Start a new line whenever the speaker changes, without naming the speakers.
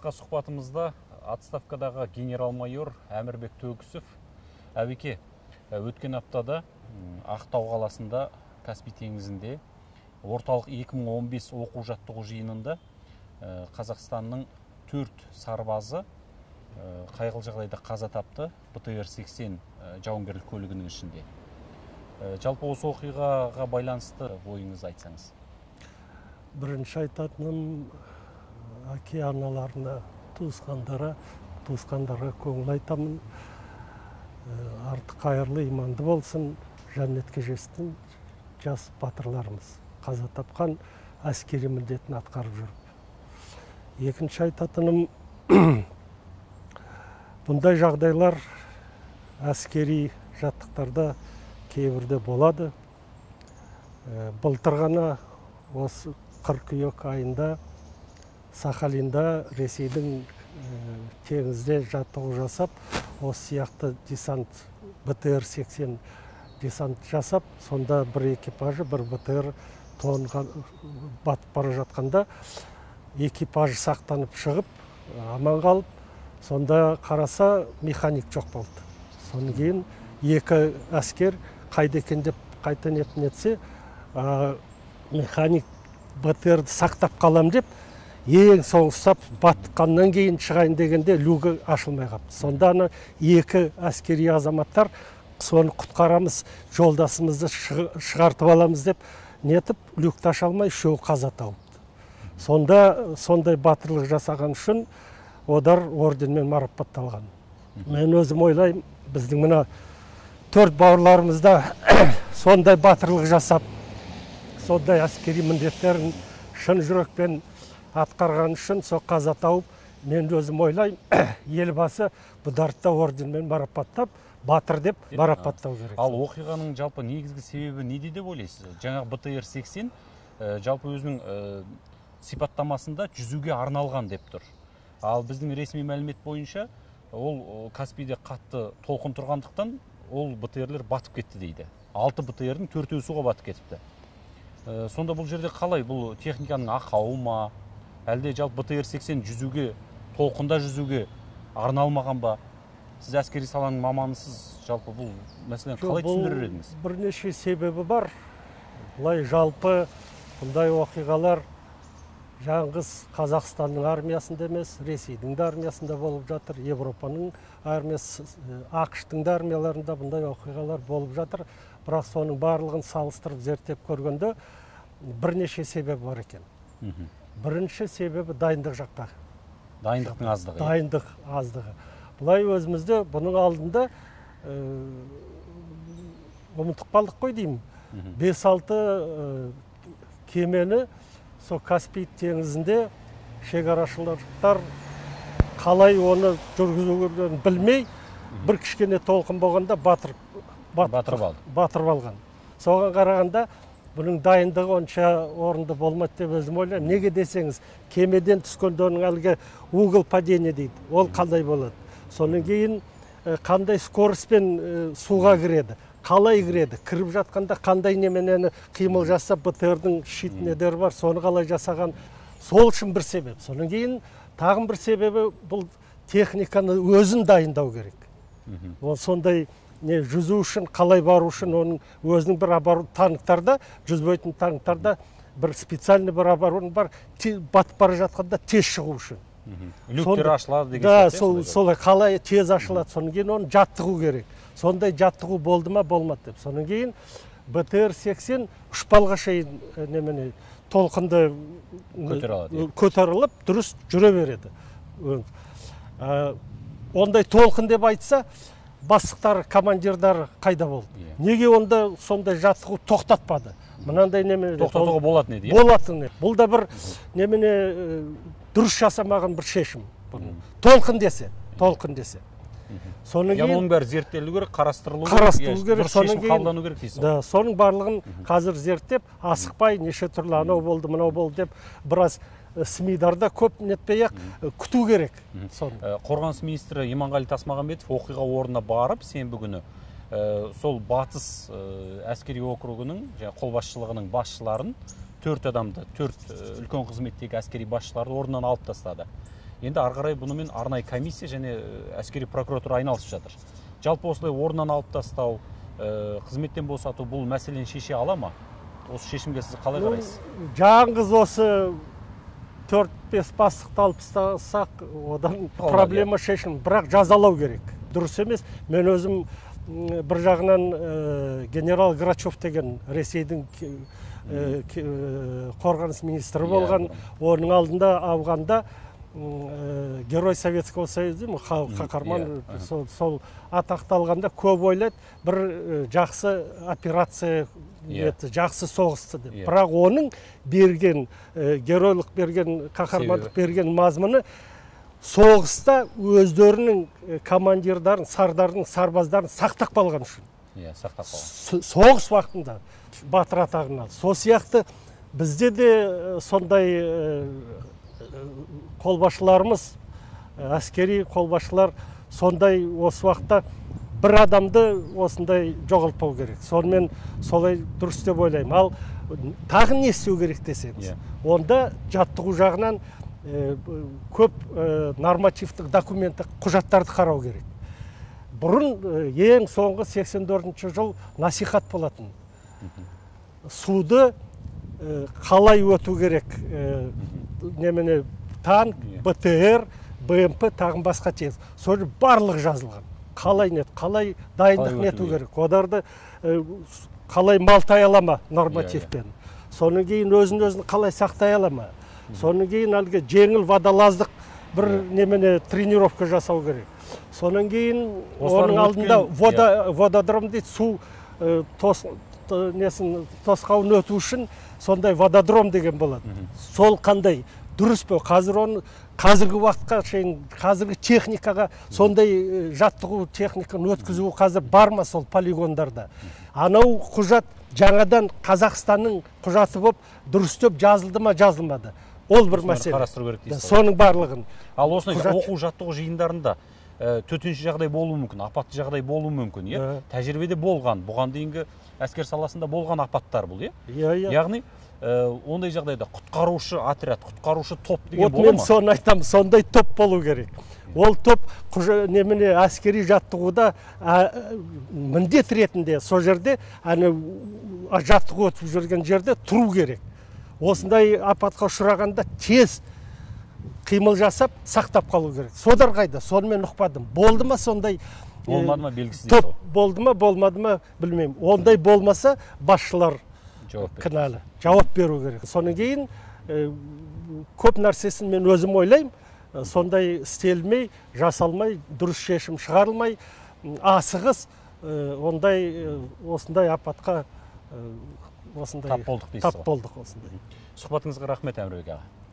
қысқа сұхбатымызда отставкадағы генерал-майор Әмірбек Төгісов. Әбеке, өткен аптада Ақтау қаласында Каспий теңізінде орталық 2015 оқу-жаттығу жиынында Қазақстанның 4 сарбазы қайғылы жағдайда қаза тапты, БТР-80 жауынгерлік көлігінің ішінде. Жалпы осы оқиғаға байланысты ойыңызды айтсаңыз.
Бірінші айтатыным әке-аналарына, туысқандарға көңіл айтамын. Артық қайырлы, иманды болсын, жәннетке жетсін жас батырларымыз. Қаза тапқан әскери міндетін атқарып жүріп. Екінші айтатыным, бұндай жағдайлар әскери жаттықтарда кейбірде болады. Былтыр ғана осы қыркүйек айында Сахалинда Ресейдің теңізде жаттығу жасап, осы сияқты десант БТР-80 десант жасап, сонда бір экипажы, бір БТР тонға батып бара жатқанда экипажы сақтанып шығып, аман қалып, сонда қараса механик жоқ болды. Соны кейін екі әскер қайда екен деп қайта нетсе, механик БТРді сақтап қалам деп, ең соғыстап батқаннан кейін шығайын дегенде люгі ашылмай қапты. Сонда екі әскери азаматтар соны құтқарамыз, жолдасымызды шығартып аламыз деп нетіп, люкті аша алмай үшеуі қаза тауыпты. Сонда сондай батырлық жасаған үшін олар орденмен марапатталған. Мен өзім ойлаймын, біздің мына 4 бауырларымызда сондай батырлық жасап, сондай әскери міндеттерін шын жүрекпен атқарған үшін сол қаза тауып, мен өзім ойлаймын, елбасы бұдарды орденмен марапаттап, батыр деп марапаттау керек.
Ал оқиғаның жалпы негізгі себебі неде деп ойлайсыз? Жаңағы БТР-80 жалпы өзінің сипаттамасында жүзуге арналған деп тұр. Ал біздің ресми мәлімет бойынша, ол Каспийде қатты толқын тұрғандықтан, ол БТРлер батып кетті дейді. 6 БТРдің 4-еуі суға батып кетіпті. Сонда бұл жерде қалай? Бұл техниканың ақауы ма? Әлде жалпы БТР-80 жүзуге, толқында жүзуге арналмаған ба? Сіз әскери саланың маманысыз, жалпы бұл мәселені қалай түсіндірер едіңіз?
Бірнеше себебі бар. Бұлай жалпы бұндай оқиғалар жаңғыз Қазақстанның армиясында емес, Ресейдің де армиясында болып жатыр, Европаның армиясы, ақш-тың да армияларында бұндай оқиғалар болып жатыр. Бірақ соның барлығын салыстырып зерттеп көргенде бірнеше себебі бар екен. Бірінші себебі дайындық жақта.
Дайындықтың аздығы.
Дайындық аздығы. Бұлай өзімізді бұның алдында ұмытып қалдық қой деймін. 5-6 кемені сол Каспий теңізінде шекарашылар қалай оны жүргізуін білмей, бір кішкене толқын болғанда батырып алған. Соған қарағанда бұның дайындығы онша орынды болмайды деп өзім ойлаймын. Неге десеңіз, кемеден түскенде оның әлгі угол падения дейді. Ол қандай болады? Соның кейін қандай скоростьпен суға кіреді, қалай кіреді, кіріп жатқанда қандай неменені қимыл жасап, БТРдің щит-недері бар, соны қалай жасаған, сол үшін бір себеп. Соның кейін тағын бір себебі бұл техниканы өзін дайындау керек. Ол сондай жүзу үшін, қалай бару үшін, оның өзінің бір танктарда, жүзбейтін танктарда бір специальный бір оборудование бар, батып бара жатқанда тез шығу үшін.
Люктер ашылады деген
сияқты. Да, солай қалай тез ашылады, соның кейін оны жаттығу керек. Сондай жаттығу болды ма, болмады деп. Соның кейін БТР-80 ұшпалға шейін толқынды көтеріліп, дұрыс жүре береді. Ондай толқын деп айтса, бастықтар, командирдар қайда болды? Неге онда сондай жаттығу тоқтатпады? Мынандай
тоқтатуға болатын еді.
Болатын еді. Бұл да бір дұрыс жасамаған бір шешім. Толқын десе.
Оның бәрі зерттелу керек, қарастырылу
керек,
шешім қабылдану керек дейсіз.
Да, соның барлығын қазір зерттеп, асықпай, неше түрлі анау болды, мынау болды деп, біраз СМИ-дарда көп нетпей-ақ күту керек.
Қорғаныс министрі Иманғали Тасмағамбетов оқиға орнына барып, сенбі күні сол батыс әскери округінің қолбасшылығының басшыларын, 4 адамды, 4 үлкен қызметтегі әскери басшыларды орнынан алып тастады. Енді ары қарай бұнымен арнайы комиссия және әскери прокуратура айналысып жатыр. Жалпы осылай орнынан алып тастау, қызметтен босату бұл мәселені шеше ала ма? Осы шешімге сіз қалай қарайсыз?
Жаңғыз осы 4-5 бастықты алып тастасақ, одан проблема шешілмейді, бірақ жазалау керек. Дұрыс емес. Мен өзім бір жағынан генерал Грачев деген Ресейдің қорғаныс министрі болған, оның алдында Афганда Герой Советского Союза, қаһарман, сол атақты алғанда көп ойлайды, бір жақсы операция, жақсы соғысты деп. Бірақ оның берген, геройлық берген, қаһармандық берген мазмұны соғыста өздерінің командирдарын, сардарын, сарбаздарын сақтап қалған үшін. Соғыс уақытында батыр атағын алды. Сол сияқты бізде де сондай қолбасшыларымыз, әскери қолбасшылар сондай осы уақытта бір адамды осындай жоғалтпау керек. Сонымен солай дұрыс деп ойлаймын. Ал тағы не істеу керек десеңіз, онда жаттығу жағынан көп нормативтік документтік құжаттарды қарау керек. Бұрын ең соңғы 84-ші жыл насихат болатын. Суды қалай өту керек, немене танк, БТР, БМП тағын басқа тез. Соны барлық жазылған. Қалай нет, қалай дайындық нету керек. Одарды қалай малтай алама нормативпен. Соның кейін өзін қалай сақтай алама. Соның кейін әлгі жеңіл водолаздық бір немене тренировка жасау керек. Соның кейін оның алдында вододром дейді, су тосқауын өту үшін сондай вододром деген болады. Сол қандай дұрыс па? Қазір оны қазіргі уақытқа шейін, қазіргі техникаға сондай жаттығу техниканы өткізу қазір бар ма сол полигондарда? Анау құжат жаңадан Қазақстанның құжаты болып дұрыстап жазылды ма, жазылмады? Ол бір мәселе. Соның барлығын.
Ал осындай оқу жаттығу жиындарында төтенше жағдай болуы мүмкін, апатты жағдай болуы мүмкін, тәжірибеде болған, бұған дейінгі әскер саласында болған апаттар бұл, яғни ондай жағдайда құтқарушы отряд, құтқарушы топ деген бола ма?
Мен соны айтамын, сондай топ болу керек. Ол топ немене әскери жаттығуда міндет ретінде сол жерде жаттығу өтіп жүрген жерде тұру керек. Осындай апатқа ұшырағанда тез қимыл жасап сақтап қалу керек. Содар қайда? Сонымен ұқпадым. Болды ма сондай?
Болмады ма белгісіз?
Топ болды ма, болмады ма білмеймін. Ондай болмаса басшылар кінәлі. Жауап беру керек. Соның кейін көп нәрсесін мен өзім ойлаймын. Сондай істелмей, жасалмай, дұрыс шешім шығарылмай, асығыс осындай апатқа
тап болдық дейсіз ғой.
Тап болдық осындай.
Сұхбатыңызға рахмет, Әмірбек аға.